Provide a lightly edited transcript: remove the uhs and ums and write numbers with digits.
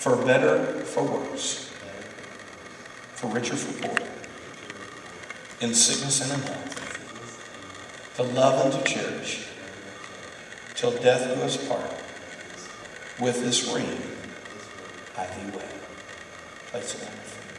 for better, for worse, for richer, for poorer, in sickness and in health, to love and to cherish, till death do us part. With this ring I thee wed. Place it on the